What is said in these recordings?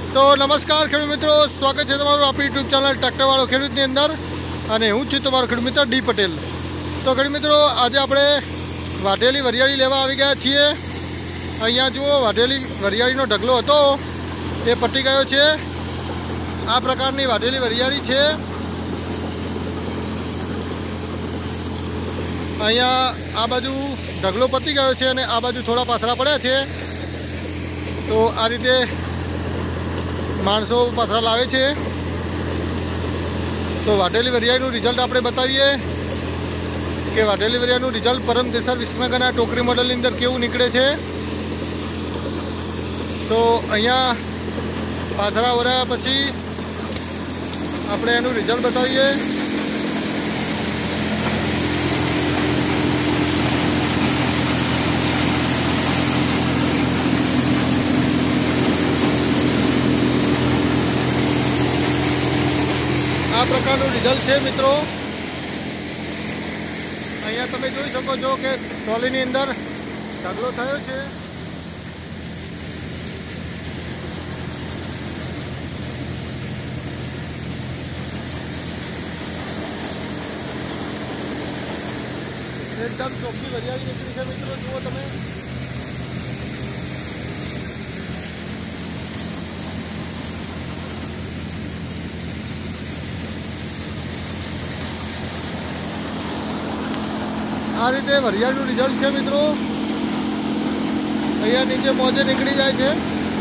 तो नमस्कार खेडूत मित्रों, स्वागत है तमारुं आपणी यूट्यूब चैनल ट्रेक्टरवाळो खेडूतनी अंदर अने हूँ छुं तमारो खेडूत मित्र डी पटेल। तो खेडूत मित्रों, आज आपणे वाढेली वरियाળી लेवा आवी गया छीए। अहींया जुओ, वाढेली वरियाળીનો ढगलो हतो ए पटी गयो छे। आ प्रकारनी वाढेली वरियाળી छे। अहींया आ बाजू ढगलो पती गयो छे अने आ बाजू थोड़ा पाथरा पड्या छे। तो आ रीते माणसों पाथरा लावे छे। तो वाढेली वरियाળીનું रिजल्ट आपणे बतावीए कि वाढेली वरियाળીનું रिजल्ट परम देसर विसनगરના टोकरी मॉडलની અંદર કેવું નીકળે છે। तो અહીંયા પાથરા ઓરાયા પછી આપણે એનું રિઝલ્ટ બતાવીએ। आ प्रकारનું रिजल्ट है मित्रों। अहींया तमे जोई शको छो कि ट्रोलीनी अंदर ढगलो थयो छे। एकदम चोखी वरियाળી નીકળી છે मित्रों। जुओ तमे आ रीते वरियाળીનું रिजल्ट है मित्रों। अहींया नीचे मोजे निकली जाए छे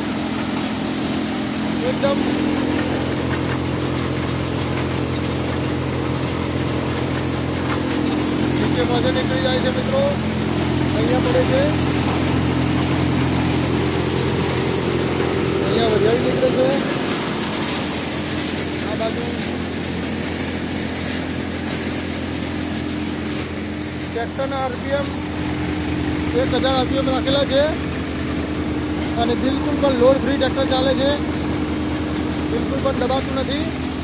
एकदम। नीचे मोजे निकली जाए छे मित्रों। अहींया पड़े छे, अहींया वरियाળી निकळे छे। आ बाजू ट्रेक्टर आरपीएम 1000 आरपीएम राखेला है और बिल्कुल पण लोड फ्री ट्रेक्टर चाले छे। बिल्कुल पण दबातुं नथी।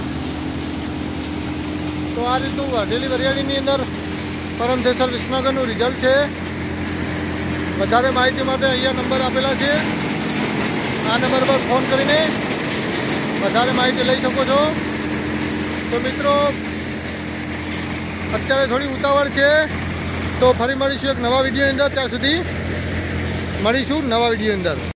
तो आ रीतनुं वाढेली वरियाળીની अंदर परम देसर विसनगरનું रिजल्ट है। वधारे माहिती माटे अहींया नंबर आपेला छे। आ नंबर पर फोन करीने वधारे माहिती लई शको छो। तो मित्रों, अत्यारे थोड़ी उतावळ छे। तो फरी मळीशुं एक नवा विडियो अंदर। त्यां सुधी मळीशुं नवा विडियो अंदर।